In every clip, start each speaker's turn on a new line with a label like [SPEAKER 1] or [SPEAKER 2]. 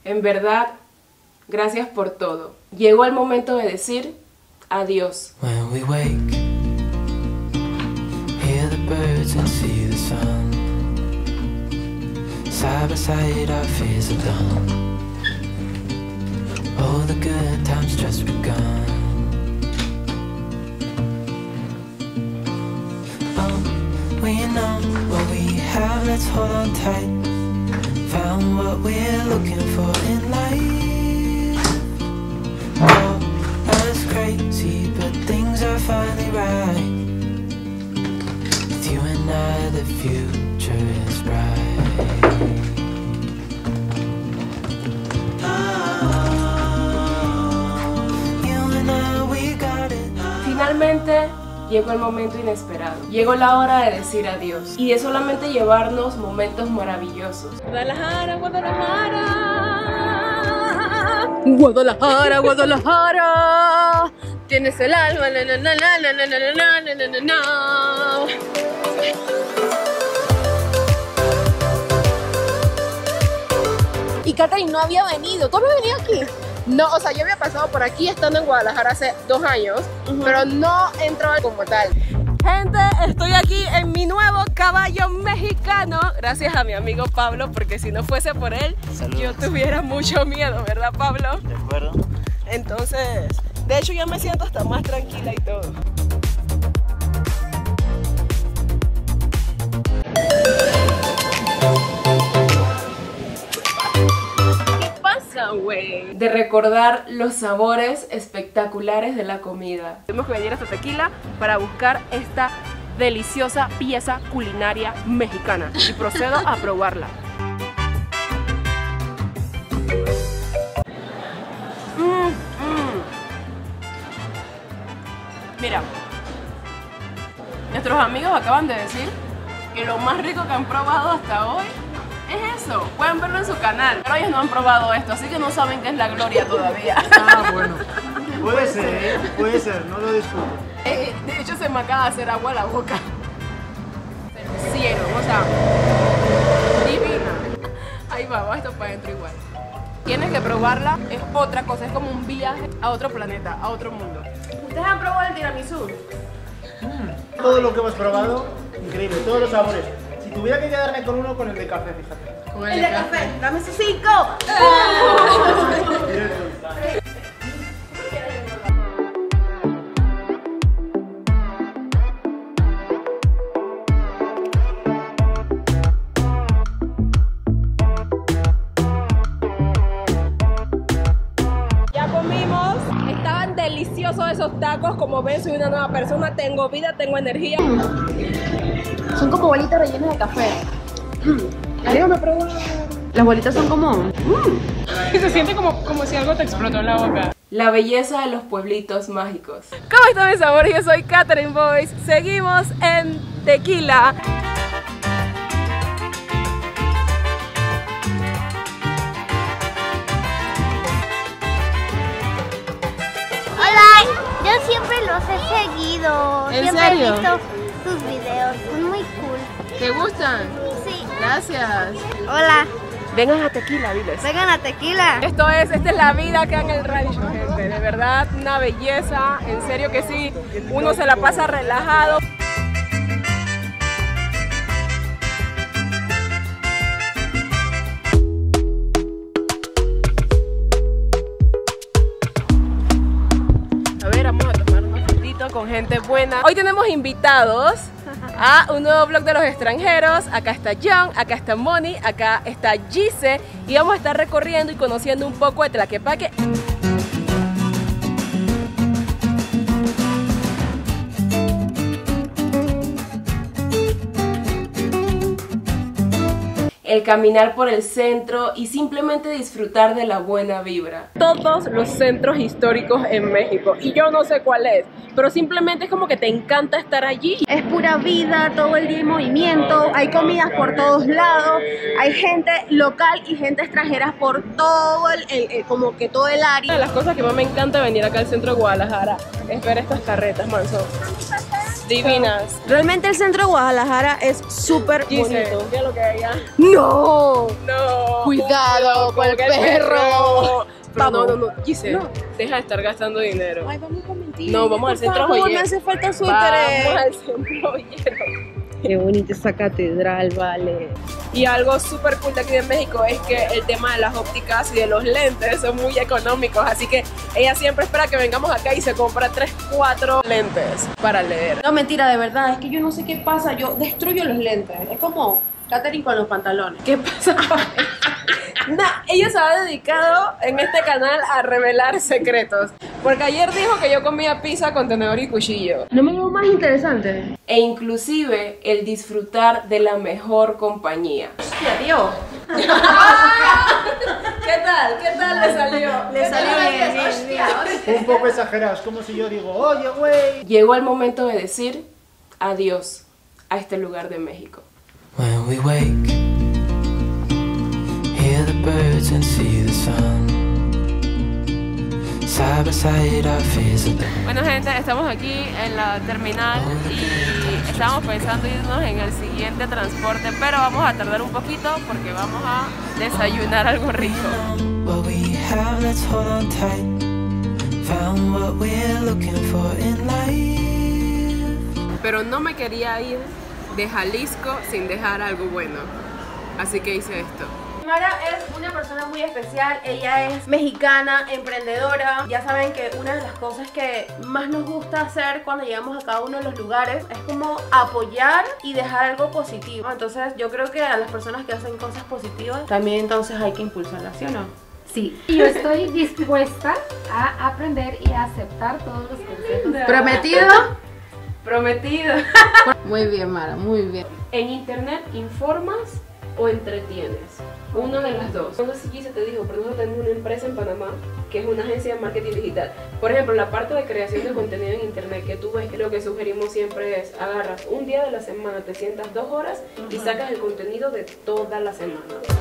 [SPEAKER 1] En verdad, gracias por todo. Llegó el momento de decir adiós.
[SPEAKER 2] When we wake, hear the birds and see the sun. Side by side our fears are done. All the good times just begun. Oh, we know what we have, let's hold on tight. Found what we're looking for in life. Oh, that's crazy, but things are finally right. With you and I, the future is bright. You and I, we got it.
[SPEAKER 1] Finalmente llegó el momento inesperado. Llegó la hora de decir adiós y de solamente llevarnos momentos maravillosos. Guadalajara, Guadalajara. Guadalajara, Guadalajara. Tienes el alma, na, na, na, na, na, na, na, na, na, na, na.
[SPEAKER 3] Y Catherine no había venido. ¿Tú habías venido aquí? No, o sea, yo había pasado por aquí estando en Guadalajara hace 2 años, pero no entró como tal. Gente, estoy aquí en mi nuevo caballo mexicano, gracias a mi amigo Pablo, porque si no fuese por él,
[SPEAKER 4] Saludos.
[SPEAKER 3] yo tuviera mucho miedo, ¿verdad, Pablo?
[SPEAKER 4] De acuerdo.
[SPEAKER 3] Entonces, de hecho ya me siento hasta más tranquila y todo.
[SPEAKER 1] De recordar los sabores espectaculares de la comida.
[SPEAKER 3] Tuvimos que venir hasta Tequila para buscar esta deliciosa pieza culinaria mexicana y procedo a probarla. Mira, nuestros amigos acaban de decir que lo más rico que han probado hasta hoy es eso. Pueden verlo en su canal, pero ellos no han probado esto, así que no saben qué es la gloria todavía.
[SPEAKER 4] Ah, bueno. Puede ser, no lo discuto.
[SPEAKER 3] De hecho se me acaba de hacer agua a la boca. Cielo, o sea, divina. Ahí va esto para adentro igual. Tienes que probarla, es otra cosa, es como un viaje a otro planeta, a otro mundo. ¿Ustedes han probado el tiramisú?
[SPEAKER 4] Todo lo que hemos probado, increíble, todos los sabores. Si tuviera que quedarme con uno, con el de café, fíjate.
[SPEAKER 3] Con el de café, dame sus 5. Ya comimos, estaban deliciosos esos tacos. Como ven, soy una nueva persona, tengo vida, tengo energía. Son como bolitas rellenas de café. Déjame probar. Las bolitas son como... Se siente como si algo te explotó en la boca.
[SPEAKER 1] La belleza de los pueblitos mágicos.
[SPEAKER 3] ¿Cómo están mis amores? Yo soy Catherine Boyce. Seguimos en Tequila.
[SPEAKER 5] Hola, yo siempre los he seguido.
[SPEAKER 3] ¿En
[SPEAKER 5] Siempre
[SPEAKER 3] serio?
[SPEAKER 5] he visto tus videos, son muy cool.
[SPEAKER 3] ¿Te gustan?
[SPEAKER 5] Sí.
[SPEAKER 3] Gracias.
[SPEAKER 5] Hola,
[SPEAKER 3] Vengan a Tequila, diles.
[SPEAKER 5] vengan a Tequila.
[SPEAKER 3] Esta es la vida acá en el rancho, gente. De verdad, una belleza. En serio que sí, uno se la pasa relajado. A ver, vamos a tomar un fotito con gente buena. Hoy tenemos invitados a un nuevo vlog de los extranjeros. Acá está John, acá está Moni, acá está Gise y vamos a estar recorriendo y conociendo un poco de Tlaquepaque.
[SPEAKER 1] El caminar por el centro y simplemente disfrutar de la buena vibra.
[SPEAKER 3] Todos los centros históricos en México y yo no sé cuál es, pero simplemente es como que te encanta estar allí. Es pura vida, todo el día hay movimiento, hay comidas por todos lados, hay gente local y gente extranjera por todo como que todo el área. Una de las cosas que más me encanta venir acá al centro de Guadalajara es ver estas carretas, manso.
[SPEAKER 1] divinas.
[SPEAKER 3] Realmente el centro de Guadalajara es súper bonito.
[SPEAKER 1] ¿Qué es lo que hay allá?
[SPEAKER 3] ¡No!
[SPEAKER 1] No.
[SPEAKER 3] Cuidado con el
[SPEAKER 1] Como que
[SPEAKER 3] perro.
[SPEAKER 1] Pero
[SPEAKER 3] Vamos.
[SPEAKER 1] no. Giselle,
[SPEAKER 3] No.
[SPEAKER 1] deja de estar gastando dinero.
[SPEAKER 3] Ay, vamos a mentir.
[SPEAKER 1] No, vamos al centro
[SPEAKER 3] Me
[SPEAKER 1] joyero.
[SPEAKER 3] hace falta
[SPEAKER 1] Vamos
[SPEAKER 3] suéter.
[SPEAKER 1] al centro joyero.
[SPEAKER 3] Qué bonita esa catedral, vale.
[SPEAKER 1] Y algo súper cool de aquí de México es que el tema de las ópticas y de los lentes son muy económicos, así que ella siempre espera que vengamos acá y se compra 3, 4 lentes para leer.
[SPEAKER 3] No, mentira, de verdad, es que yo no sé qué pasa, yo destruyo los lentes. Es como Katherine con los pantalones.
[SPEAKER 1] ¿Qué pasa? Ella se ha dedicado en este canal a revelar secretos, porque ayer dijo que yo comía pizza con tenedor y cuchillo.
[SPEAKER 3] No me veo más interesante.
[SPEAKER 1] E inclusive el disfrutar de la mejor compañía.
[SPEAKER 3] Hostia, tío.
[SPEAKER 1] ¿Qué tal? ¿Qué tal le salió?
[SPEAKER 3] Le salió bien.
[SPEAKER 4] Un poco exagerado, es como si yo digo, oye, güey.
[SPEAKER 1] Llegó el momento de decir adiós a este lugar de México.
[SPEAKER 2] When we wake, hear the birds and see the sun. Side by side our fears are done.
[SPEAKER 1] Bueno, gente, estamos aquí en la terminal y estamos pensando irnos en el siguiente transporte, pero vamos a tardar un poquito porque vamos a desayunar algo rico.
[SPEAKER 2] What we have, let's hold on tight. Found what we're looking for in life.
[SPEAKER 1] Pero no me quería ir de Jalisco sin dejar algo bueno, así que hice esto.
[SPEAKER 3] Mara es una persona muy especial, ella es mexicana, emprendedora. Ya saben que una de las cosas que más nos gusta hacer cuando llegamos a cada uno de los lugares es como apoyar y dejar algo positivo. Entonces yo creo que a las personas que hacen cosas positivas también entonces hay que impulsarlas, ¿sí o no?
[SPEAKER 6] Sí, y yo estoy dispuesta a aprender y a aceptar todos los consejos.
[SPEAKER 3] ¿Prometido?
[SPEAKER 1] Prometido.
[SPEAKER 3] Muy bien, Mara, muy bien.
[SPEAKER 1] En internet informas o entretienes, una de las dos. No sé si Gise te dijo, pero nosotros tenemos una empresa en Panamá que es una agencia de marketing digital. Por ejemplo, la parte de creación de contenido en internet que tú ves, lo que sugerimos siempre es agarras un día de la semana, te sientas 2 horas y sacas el contenido de toda la semana.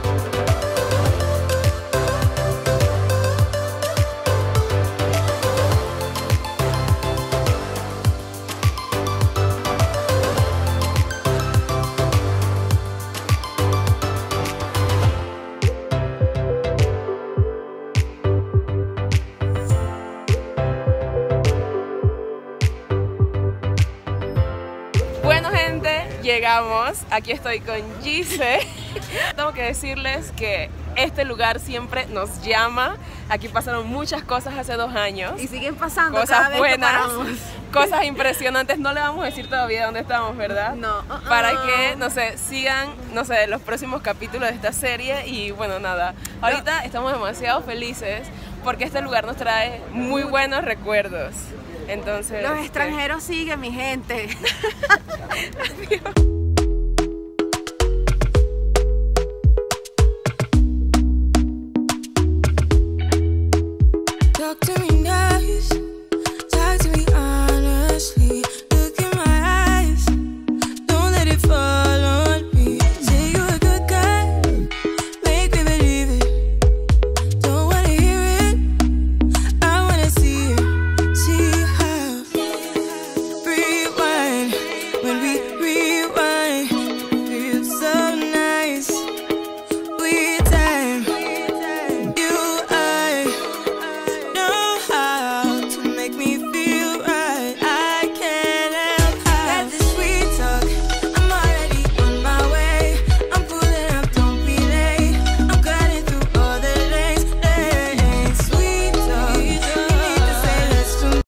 [SPEAKER 1] Bueno, gente, llegamos. Aquí estoy con Gise. Tengo que decirles que este lugar siempre nos llama. Aquí pasaron muchas cosas hace 2 años.
[SPEAKER 3] Y siguen pasando cada
[SPEAKER 1] Cosas
[SPEAKER 3] vez
[SPEAKER 1] buenas,
[SPEAKER 3] que paramos.
[SPEAKER 1] cosas impresionantes. No le vamos a decir todavía dónde estamos, ¿verdad?
[SPEAKER 3] No.
[SPEAKER 1] Para que, no sé, sigan, no sé, los próximos capítulos de esta serie. Y bueno, nada, ahorita estamos demasiado felices porque este lugar nos trae muy buenos recuerdos. Entonces,
[SPEAKER 3] Los extranjeros siguen, mi gente.
[SPEAKER 2] Doctor